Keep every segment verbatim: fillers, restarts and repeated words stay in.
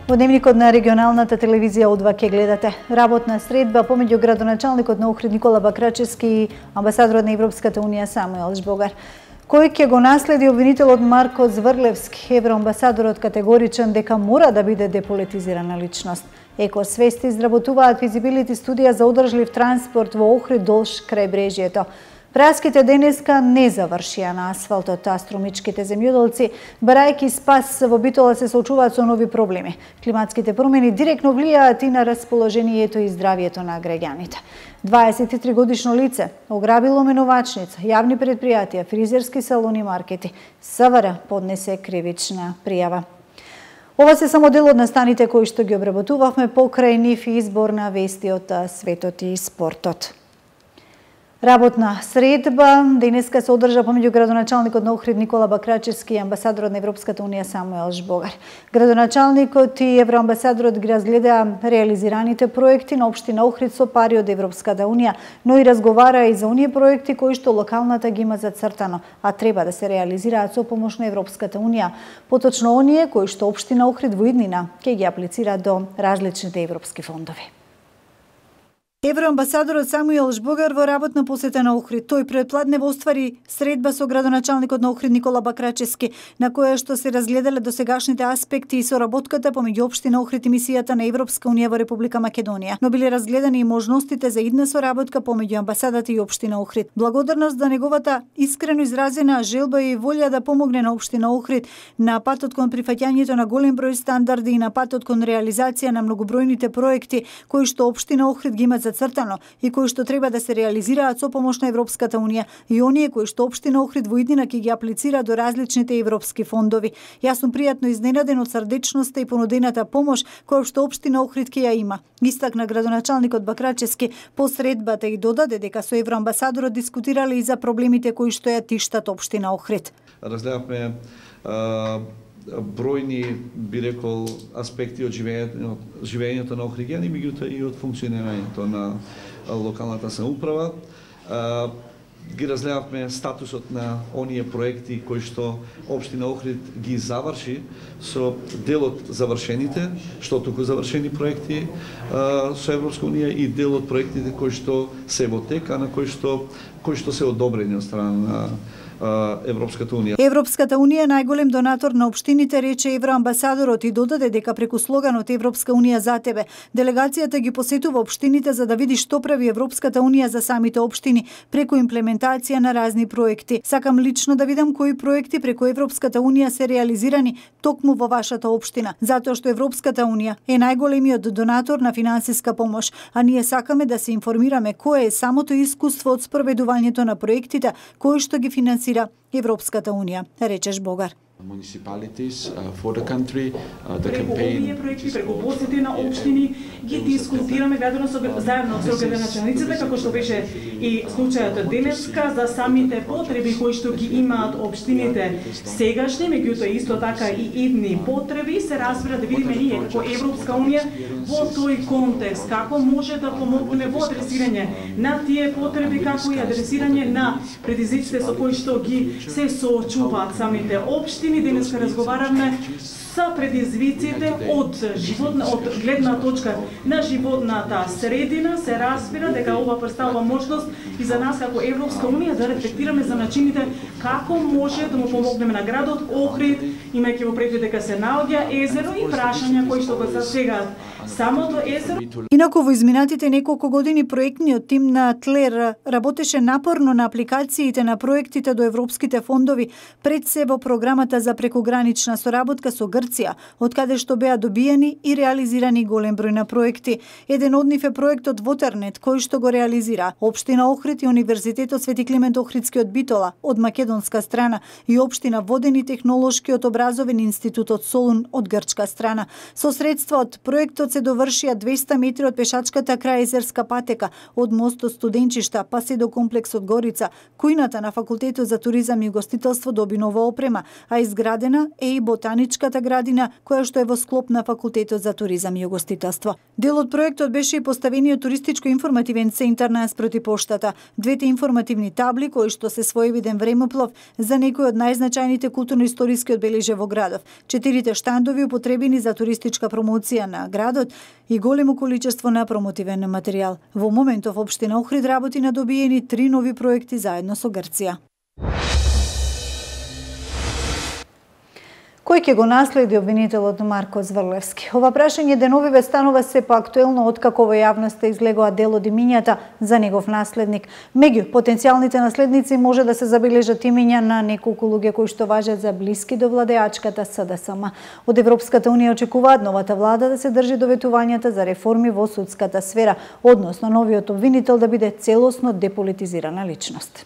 Во дневникот на регионалната телевизија Удва ќе гледате работна средба помеѓу градоначалникот на Охрид Никола Бакрачевски и амбасадорот на Европската унија Самуел Жбогар. Кој ќе го наследи обвинителот Марко Зврлевски, евроамбасадорот категоричен дека мора да биде деполитизирана личност. Екосвести изработуваат физибилити студија за одржлив транспорт во Охрид долж крајбрежјето. Праските денеска не завршија на асфалтот, а струмичките земјоделци, барајќи спас во Битола, се соочуваат со нови проблеми. Климатските промени директно влијаат и на расположението и здравието на граѓаните. дваесет и три годишно лице ограбило менувачница, јавни предпријатија, фризерски салони и маркети. СВР поднесе кривична пријава. Ова се само дел од настаните кои што ги обработувавме покрај нив и избор на вести од светот и спортот. Работна средба денеска се одржа помеѓу градоначалникот на Охрид Никола Бакрачевски и амбасадорот на Европската унија Самуел Жбогар. Градоначалникот и евроамбасадорот ги разгледаа реализираните проекти на општина Охрид со пари од Европската унија, но и разговараа и за оние проекти кои што локалната ги има зацртано, а треба да се реализираат со помош на Европската унија. Поточно оние кои што општина Охрид во иднина ќе ги аплицираат до различните европски фондови. Евроамбасадорот Самуел Жбогар во работна посета на Охрид. Тој предпладнево оствари средба со градоначалникот на Охрид Никола Бакрачевски, на која што се разгледале досегашните аспекти и соработката помеѓу општина Охрид и мисијата на Европска унија во Република Македонија. Но биле разгледани и можностите за идна соработка помеѓу амбасадата и општина Охрид. Благодарност за неговата искрено изразена желба и волја да помогне на општина Охрид на патот кон прифаќањето на голем број стандарди и на патот кон реализација на многобројните проекти кои што општина Охрид ги има зацртано и кои што треба да се реализираат со помош на Европската унија и оние кои што општина Охрид во иднина ќе ги аплицира до различните европски фондови. Јас сум пријатно изненаден од срдечноста и понудената помош која што општина Охрид ќе ја има. Истакна градоначалникот Бакрачевски по средбата и додаде дека со евроамбасадорот дискутирале и за проблемите кои што ја тиштат општина Охрид. Разгледавме бројни, би рекол, аспекти од живењето, живењето на охриѓани, меѓутоа и од функционирањето на локалната самоуправа. Ги разгледавме статусот на оние проекти кои што општина Охрид ги заврши со дел од завршените, што туку завршени проекти со Европска унија и дел од проектите кои што се во тек, а на кои што кои што се одобрени од страна на Европската унија. Европската унија е најголем донатор на општините, рече евроамбасадорот и додаде дека преку слоганот Европска унија за тебе, делегацијата ги посетува општините за да види што прави Европската унија за самите општини преку имплементација на разни проекти. Сакам лично да видам кои проекти преку Европската унија се реализирани токму во вашата општина, затоа што Европската унија е најголемиот донатор на финансиска помош, а ние сакаме да се информираме кое е самото искуство од спроведувањето на проектите кои што ги финансира Европската унија, рече Жбогар. Municipalities uh, for the country, uh, the преку campaign. Овие проекти, преку посети на општини ги дискутираме ведено со заедно со градоначалниците, како што беше и случајот денеска за самите потреби кои што ги имаат општините сегашни, меѓутоа исто така и идни потреби, се разбира да видиме ние како Европска унија во тој контекст како може да помогне во адресирање на тие потреби, како и адресирање на предизвиците со кои што ги се соочуваат самите општини. Денеска разговаравме за предизвиците од животна, од гледна точка на животната средина, се разбира дека ова представува можност и за нас како Европска унија да рефлектираме за начините како може да му помогнеме на градот Охрид, имајќи во предвид дека се наоѓа езеро и прашања кои што го засегаат самото езеро. Инаку во изминатите неколку години проектниот тим на ТЛЕР работеше напорно на апликациите на проектите до европските фондови, пред се во програмата за прекогранична соработка со Грција, од каде што беа добиени и реализирани голем број на проекти. Еден од нив е проектот Вотернет, кој што го реализира општина Охрид и Универзитетот Свети Климент Охридски од Битола од македонска страна и општина Воден и Технолошкиот образовен институт од Солун од грчка страна. Со средства од проектот се довршија двеста метри од пешачката крајезерска патека од мостот Студенчишта па се до комплексот Горица. Кујната на Факултетот за туризам и гостителство доби нова опрема, а изградена е и ботаничката градина која што е во склоп на Факултетот за туризам и гостителство. Дел од проектот беше и поставениот туристичко-информативен центар наспроти поштата. Двете информативни табли кои што се своевиден времеплов за некои од најзначајните културно-историски одбележи навлеже во градов. Четирите штандови употребени за туристичка промоција на градот и големо количество на промотивен материјал. Во моментов општина Охрид работи на добиени три нови проекти заедно со Грција. Кој ќе го наследи обвинителот Марко Зврлевски? Ова прашање деновиве станува се поактуелно откако во јавноста излегоа дел од имињата за негов наследник. Меѓу потенцијалните наследници може да се забележат имиња на неколку луѓе кои што важат за блиски до владеачката С Д С М. Од Европската унија очекуваат новата влада да се држи до ветувањата за реформи во судската сфера, односно новиот обвинител да биде целосно деполитизирана личност.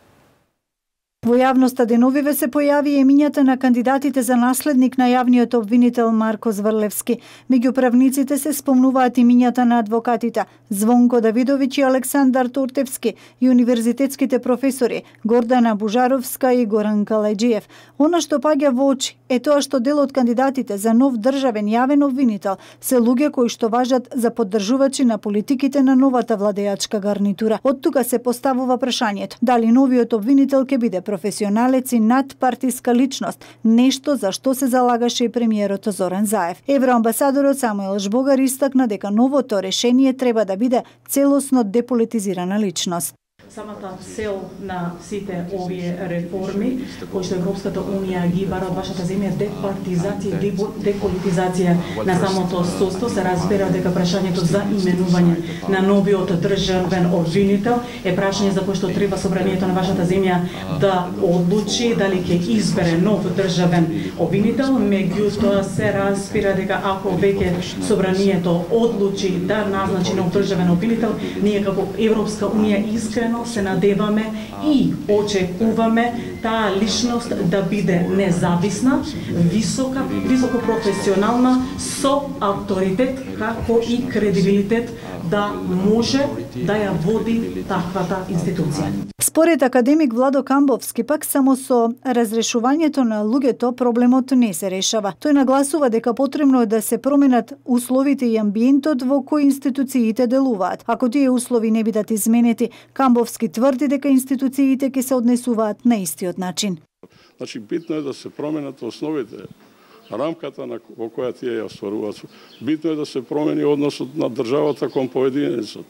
Во јавноста деновиве се појави имињата на кандидатите за наследник на јавниот обвинител Марко Зврлевски. Меѓу правниците се спомнуваат имињата на адвокатите Звонко Давидовиќ и Александар Тортевски и универзитетските професори Гордана Бужаровска и Горан Калајџиев. Она што паѓа во очи е тоа што дел од кандидатите за нов државен јавен обвинител се луѓе кои што важат за поддржувачи на политиките на новата владеачка гарнитура. Од тука се поставува прашањето дали новиот обвинител ќе биде професионалец и надпартиска личност, нешто за што се залагаше и премиерот Зоран Заев. Евроамбасадорот Самуел Жбогар истакна дека новото решение треба да биде целосно деполитизирана личност. Самата цел на сите овие реформи кои што Европската унија ги бара од вашата земја, департизација и деполитизација на самото судство, се разбира дека прашањето за именување на новиот државен обвинител е прашање за кое што треба собранието на вашата земја да одлучи дали ќе избере нов државен обвинител. Меѓутоа се разбира дека ако веќе собранието одлучи да назначи нов државен обвинител, ние како Европска унија искрено се надеваме и очекуваме таа личност да биде независна, висока, високо професионална, со авторитет како и кредибилитет да може да ја води таквата институција. Според академик Владо Камбовски, пак само со разрешувањето на луѓето проблемот не се решава. Тој нагласува дека потребно е да се променат условите и амбиентот во кои институциите делуваат. Ако тие услови не бидат изменети, Камбовски тврди дека институциите ќе се однесуваат на истиот начин. Значи, битно е да се променат основите, рамката на во која тие ја остваруваат. Битно е да се промени односот на државата кон поединецот.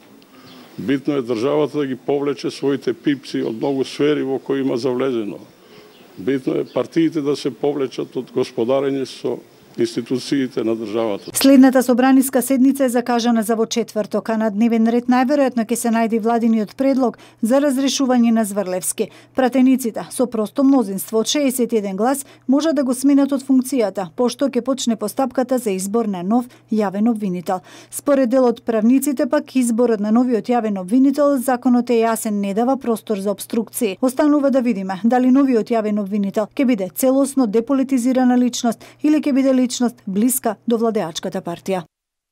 Битно е државата да ги повлече своите пипци од многу сфери во кои има завлезено. Битно е партиите да се повлечат од господарење со институциите на државата. Следната собраниска седница е закажана за во четврток, а на дневен ред најверојатно ќе се најде владиниот предлог за разрешување на Зврлевски. Пратениците со просто мнозинство од шеесет и еден глас може да го сменат од функцијата, пошто ќе почне постапката за избор на нов јавен обвинител. Според дел од правниците пак изборот на новиот јавен обвинител законот е јасен, не дава простор за обструкции. Останува да видиме дали новиот јавен обвинител ќе биде целосно деполитизирана личност или ќе биде личност блиска до владеачката партија.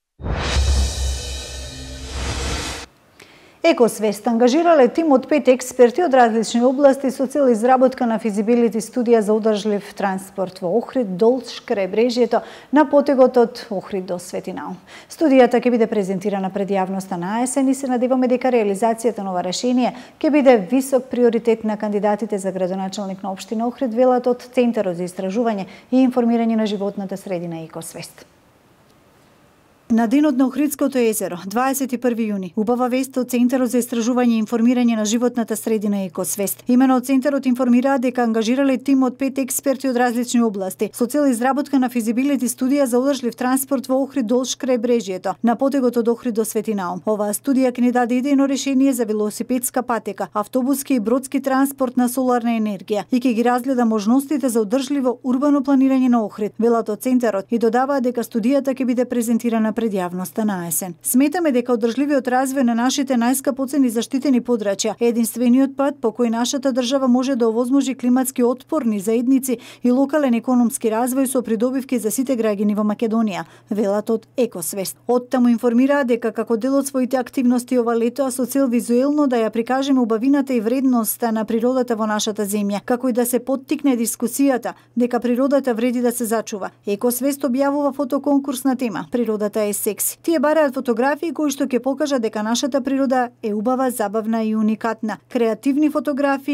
Екосвест ангажирале тим од пет експерти од различни области со цел изработка на физибилити студија за одржлив транспорт во Охрид, Долж, кребрежјето на потегот од Охрид до Свети Наум. Студијата ќе биде презентирана пред јавноста на есен и се надеваме дека реализацијата на ова решение ќе биде висок приоритет на кандидатите за градоначалник на општина Охрид, велат од Центарот за истражување и информирање на животната средина Екосвест. На денот на Охридското езеро, дваесет и први јуни, убава вест од Центарот за истражување и информирање на животната средина Екосвест. Имено од Центарот информираат дека ангажирале тим од пет експерти од различни области со цел изработка на физибилити студија за одржлив транспорт во Охрид, Долж, кребрежјето на потегот од Охрид до Свети Наум. Оваа студија ќе ни даде идејно решение за велосипедска патека, автобуски и бродски транспорт на соларна енергија и ќе ги разгледа можностите за одржливо урбано планирање на Охрид, велат од Центарот, и додаваат дека студијата ќе биде презентирана пред јавноста на есен. Сметаме дека одржливиот развој на нашите најскапоцени заштитени подрачја е единствениот пат по кој нашата држава може да овозможи климатски отпорни заедници и локален економски развој со придобивки за сите граѓани во Македонија, велат од Екосвест. Оттаму информираат дека како дел од своите активности ова лето, а со цел визуелно да ја прикажеме убавината и вредноста на природата во нашата земја, како и да се поттикне дискусијата дека природата вреди да се зачува. Екосвест објавува фотоконкурс на тема "Природата е секси". Тие бараат фотографии кои што ќе покажат дека нашата природа е убава, забавна и уникатна. Креативни фотографии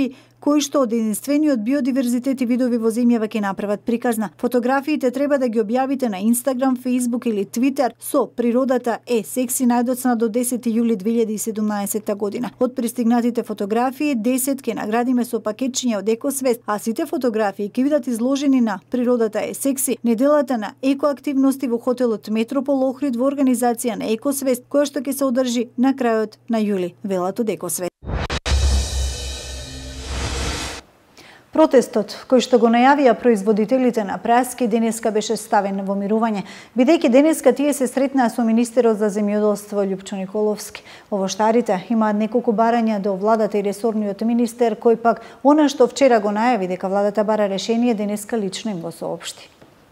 кои што од единствениот биодиверзитет и видови во земјава ќе направат приказна. Фотографиите треба да ги објавите на Инстаграм, Фејсбук или Твитер со "Природата е секси" најдоцна до десети јули две илјади и седумнаесетта година. Од пристигнатите фотографии, десет ќе наградиме со пакетчиња од Екосвест, а сите фотографии ќе бидат изложени на "Природата е секси", неделата на екоактивности во хотелот Метропол Охрид во организација на Екосвест, која што ќе се одржи на крајот на јули, велат од Екосвест. Протестот, кој што го најавија производителите на праски, денеска беше ставен во мирување, бидејќи денеска тие се сретнаа со министерот за земјоделство Љупчо Николовски. Овоштарите имаат неколку барања до владата и ресорниот министер, кој пак она што вчера го најави дека владата бара решение, денеска лично им го соопшти.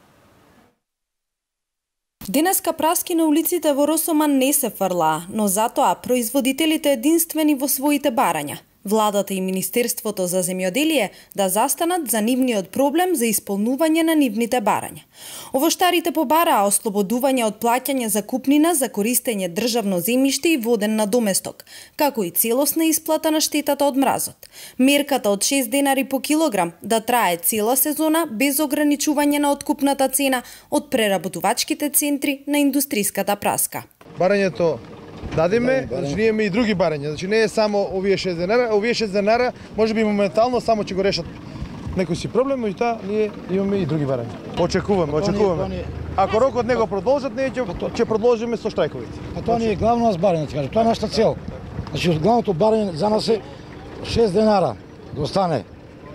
Денеска праски на улиците во Росоман не се фрлаа, но затоа производителите единствени во своите барања. Владата и Министерството за земјоделие да застанат за нивниот проблем за исполнување на нивните барања. Овоштарите побараа ослободување од плаќање за купнина за користење државно земјиште и воден надоместок, како и целосна исплата на штетата од мразот. Мерката од шест денари по килограм да трае цела сезона без ограничување на откупната цена од преработувачките центри на индустриската праска. Барањето дадеме, значи ние имаме и други барања. Значи не е само овие шест денара, овие шест денара може би моментално само ќе го решат некој си проблем, меѓутоа ние имаме и други барања. Очекуваме, очекуваме. Ако рокот не го продолжат, ние ќе ќе продолжиме со штрајковите. А тоа не е главно нас барање, ќе кажам. Тоа е нашата цел. Значи главното барање за нас е шест денара да остане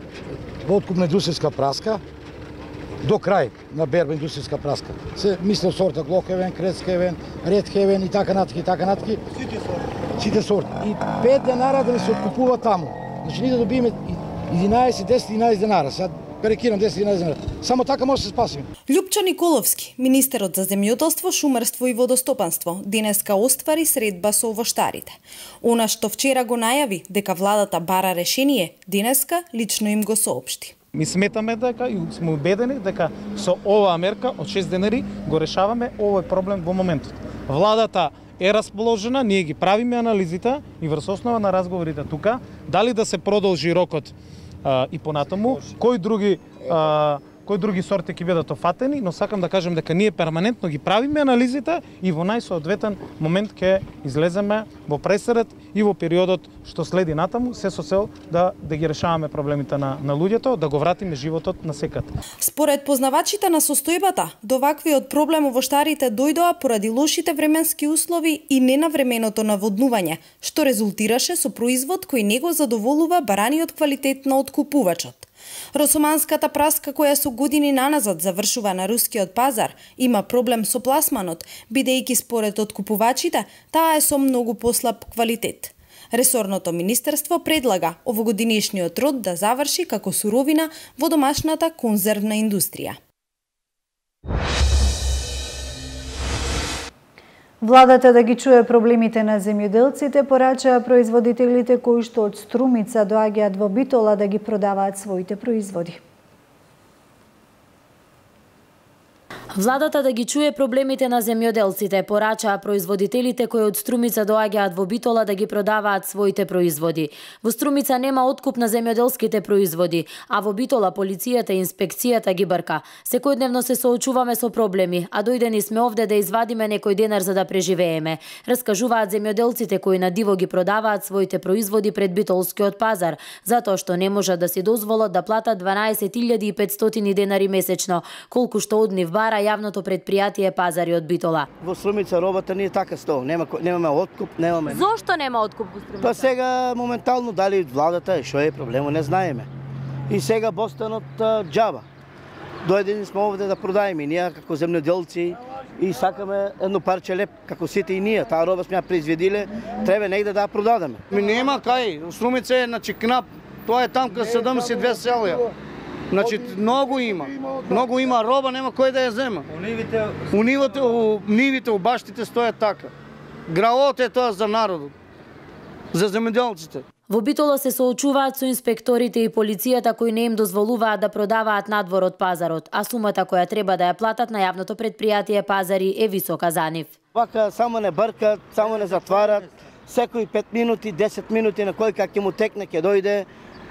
во откуп на индустријска праска до крај на берба индустријска праска. Се мисле сорта Глокевен, Крецкевен, Редхевен и така натака и така натака. Сите сорти. Сите сорти. И пет денара да не се откупува таму. Значи ние да добиеме единаесет, десет, единаесет денара. Сега перекирам десет, единаесет денара. Само така може да се спасиме. Љупчо Николовски, министерот за земјоделство, шумарство и водостопанство, денеска оствари средба со овоштарите. Она што вчера го најави дека владата бара решение, денеска лично им го соопшти. Ми сметаме дека и сме убедени дека со оваа мерка од шест денари го решаваме овој проблем во моментот. Владата е расположена, ние ги правиме анализите и врз основа на разговорите тука, дали да се продолжи рокот а, и понатаму, кои други а, кои други сорти ќе бидат офатени, но сакам да кажем дека ние перманентно ги правиме анализите и во најсоодветен момент ќе излеземе во пресред и во периодот што следи натаму, се со цел да да ги решаваме проблемите на на луѓето, да го вратиме животот на секата. Според познавачите на состојбата, до ваквиот проблем овоштарите дојдоа поради лошите временски услови и ненавременото наводнување, што резултираше со производ кој не го задоволува бараниот квалитет на откупувачот. Росоманската праска, која со години наназад завршува на рускиот пазар, има проблем со пласманот, бидејќи според откупувачите, таа е со многу послаб квалитет. Ресорното министерство предлага овогодинешниот род да заврши како суровина во домашната конзервна индустрија. Владата да ги чуе проблемите на земјоделците, порачаа производителите кои што од Струмица доаѓаат во Битола да ги продаваат своите производи. Владата да ги чуе проблемите на земјоделците, порачаа производителите кои од Струмица доаѓаат во Битола да ги продаваат своите производи. Во Струмица нема откуп на земјоделските производи, а во Битола полицијата и инспекцијата ги брка. Секојдневно се соочуваме со проблеми, а дојдени сме овде да извадиме некој денар за да преживееме. Раскажуваат земјоделците кои на диво ги продаваат своите производи пред битолскиот пазар, затоа што не можат да си дозволат да платат дванаесет илјади и петстотини денари месечно, колку што од нив бара јавното предпријатие Пазари од Битола. Во Струмица робата не е така сто, нема немаме откуп, немаме. Зошто нема откуп во Струмица? Па сега моментално дали владата што е проблемот не знаеме. И сега бостанот џаба. Дојдени сме овде да продаеме, ние како земјоделци и сакаме едно парче леп како сите и ние. Таа роба сме ја произведиле, треба негде да ја продадеме. Ми нема кај, Струмица е на Чикнап, тоа е там кај седумдесет и две селја. Значи многу има. Многу има роба, нема кој да ја зема. У нивите, у нивите, у нивите, у баштите стојат така. Граот е тоа за народот. За земјоделците. Во Битола се соочуваат со инспекторите и полицијата кои не им дозволуваат да продаваат надвор од пазарот, а сумата која треба да ја платат на јавното предпријатие Пазари е висока за нив. Вака само не бркат, само не затварат. Секои пет минути, десет минути на кој как ќе му текне ќе дојде.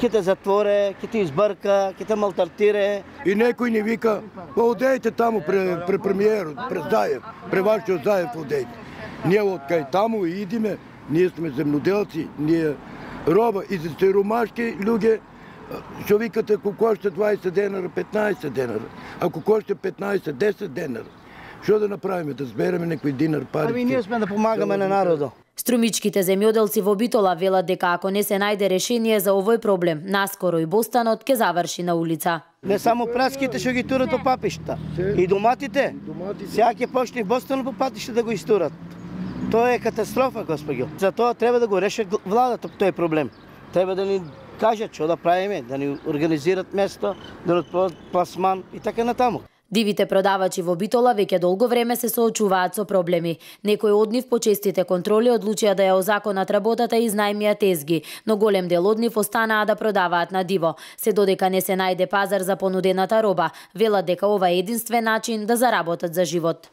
ќе те затворе, ќе те избрка, ќе те малтретира. И некој ни вика, па одејте таму пре, пре премиерот, пре Заев, пре вашиот Заев одејте. Ние од кај таму идиме, ние сме земјоделци, ние роба и за сиромашки луѓе, што викате ако кошта дваесет денара, петнаесет денара, ако кошта петнаесет, десет денара. Што да направиме, да збереме некој динар пари? Ами ние сме да помагаме на народот. Струмичките земјоделци во Битола велат дека ако не се најде решение за овој проблем, наскоро и бостанот ќе заврши на улица. Не само праските што ги турат по папишта, и доматите. Сега ќе почне бостанот по патишта да го истурат. Тоа е катастрофа, господјо. Затоа треба да го решат владата тој проблем. Треба да ни кажат што да правиме, да ни организират место, да ни отпрат пласман и така натаму. Дивите продавачи во Битола веќе долго време се соочуваат со проблеми. Некои од нив по честите контроли одлучија да ја озаконат работата и изнајмија тезги, но голем дел од нив останаа да продаваат на диво. Се додека не се најде пазар за понудената роба, велат дека ова е единствен начин да заработат за живот.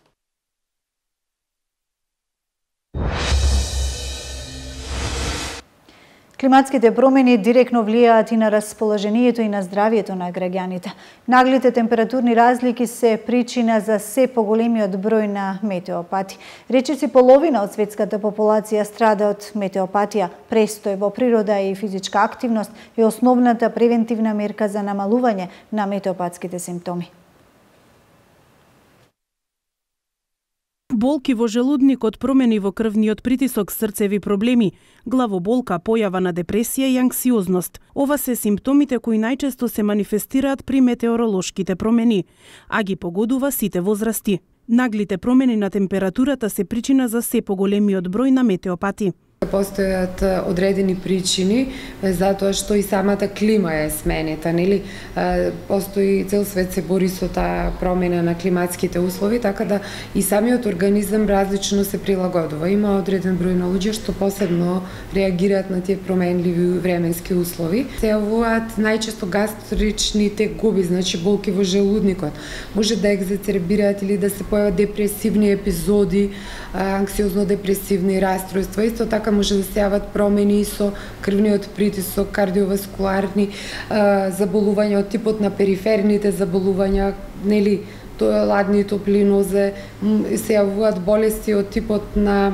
Климатските промени директно влијаат и на расположението и на здравието на граѓаните. Наглите температурни разлики се причина за се поголемиот број на метеопати. Речиси половина од светската популација страда од метеопатија. Престој во природа и физичка активност е основната превентивна мерка за намалување на метеопатските симптоми. Болки во желудникот, промени во крвниот притисок, срцеви проблеми, главоболка, појава на депресија и анксиозност. Ова се симптомите кои најчесто се манифестираат при метеоролошките промени, а ги погодува сите возрасти. Наглите промени на температурата се причина за се поголемиот број на метеопати. Постојат одредени причини затоа што и самата клима е сменета, нели? Постои цел свет се бори со таа промена на климатските услови, така да и самиот организам различно се прилагодува. Има одреден број на луѓе што посебно реагираат на тие променливи временски услови. Се јавуваат најчесто гастрични тегоби, значи болки во желудникот. Може да екзацербираат или да се појават депресивни епизоди, анксиозно-депресивни расстройства. Исто така може да се јават промени со крвниот притисок, кардиоваскуларни заболувања од типот на периферните заболувања, нели, тоа ладни топлинозе, се јавуваат болести од типот на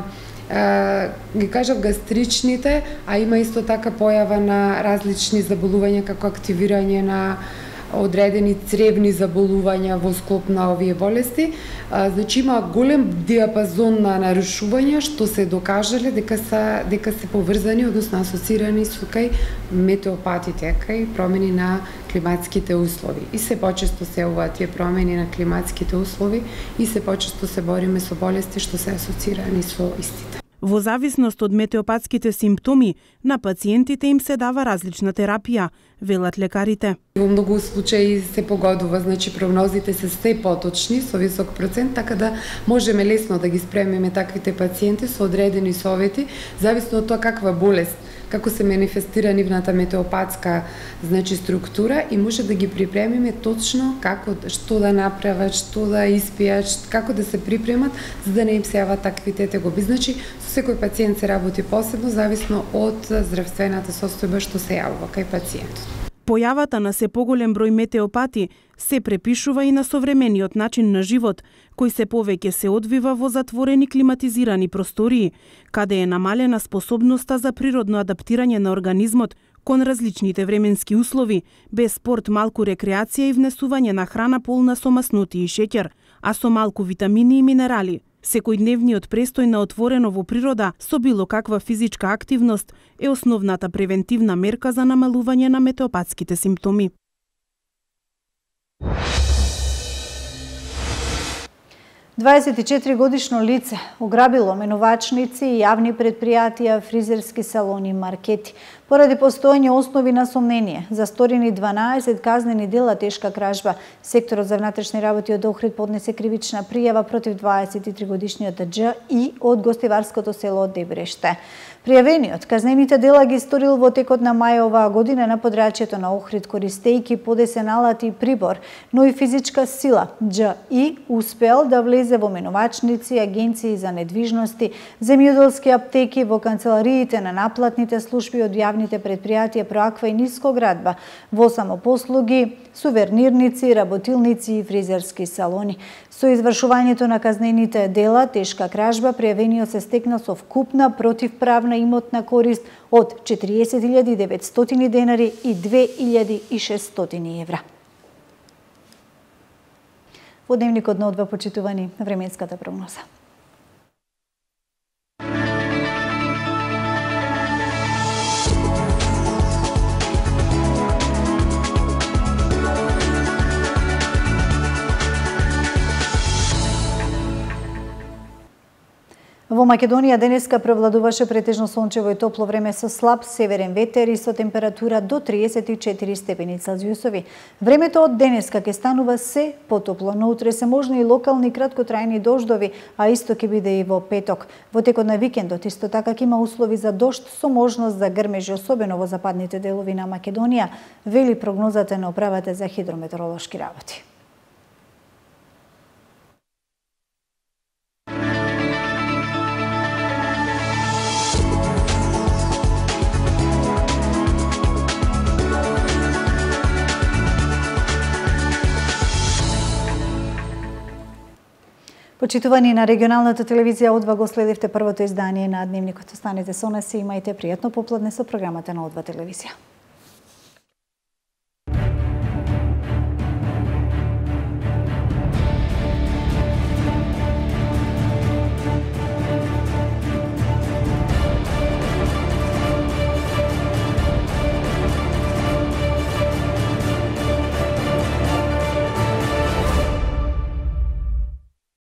ги кажав гастричните, а има исто така појава на различни заболувања како активирање на одредени цревни заболувања во склоп на овие болести. Значи има голем диапазон на нарушувања што се докажале дека се дека се поврзани, односно асоцирани со кај метеопатите, кај промени на климатските услови. И се почесто се јавуваат тие промени на климатските услови и се почесто се бориме со болести што се асоцирани со истите. Во зависност од метеопатските симптоми, на пациентите им се дава различна терапија, велат лекарите. Во многу случаи се погодува, значи прогнозите се се поточни, со висок процент, така да можеме лесно да ги спремиме таквите пациенти со одредени совети, зависно од тоа каква болест, како се манифестира нивната метеопатска, значи, структура, и може да ги припремиме точно како, што да направат, што да испијат, како да се припремат, за да не им се јават таквите тегоби. Значи, со секој пациент се работи посебно, зависно од здравствената состојба што се јавува кај пациентот. Појавата на се поголем број метеопати се препишува и на современиот начин на живот, кој се повеќе се одвива во затворени климатизирани простории, каде е намалена способноста за природно адаптирање на организмот кон различните временски услови, без спорт, малку рекреација и внесување на храна полна со маснути и шеќер, а со малку витамини и минерали. Секојдневниот престој на отворено во природа со било каква физичка активност е основната превентивна мерка за намалување на метеопатските симптоми. дваесет и четири годишно лице ограбило менувачници и јавни предпријатија, фризерски салони и маркети. Поради постоење основи на сомнение за сторени дванаесет казнени дела тешка кражба, секторот за внатрешни работи од Охрид поднесе кривична пријава против дваесет и три годишниот Дж и од гостиварското село Дебреште. Пријавениот казнените дела ги сторил во текот на мај оваа година на подрачјето на Охрид, користејќи подесен алат и прибор, но и физичка сила. Дж и успел да влезе во менувачници, агенции за недвижности, земјоделски аптеки, во канцелариите на наплатните служби од јавните јавните предпријатија Проаква и Нискоградба во самопослуги, сувернирници, работилници и фризерски салони. Со извршувањето на казнените дела, тешка кражба, пријавениот се стекна со вкупна противправна имотна корист од четириесет илјади деветстотини денари и две илјади и шестстотини евра. Во дневникот на Одва, почитувани, временската прогноза. Во Македонија денеска превладуваше претежно сончево и топло време со слаб северен ветер и со температура до триесет и четири степени Целзиусови. Времето од денеска ќе станува се потопло, но утре се можни и локални краткотрајни дождови, а исто ќе биде и во петок. Во текот на викендот исто така ќе има услови за дожд со можност за грмежи, особено во западните делови на Македонија, вели прогнозата на управата за хидрометеоролошки работи. Почитувани, на регионалната телевизија Одва го следевте првото издание на Дневникот. Останете со нас и имајте пријатно попладне со програмата на Одва телевизија.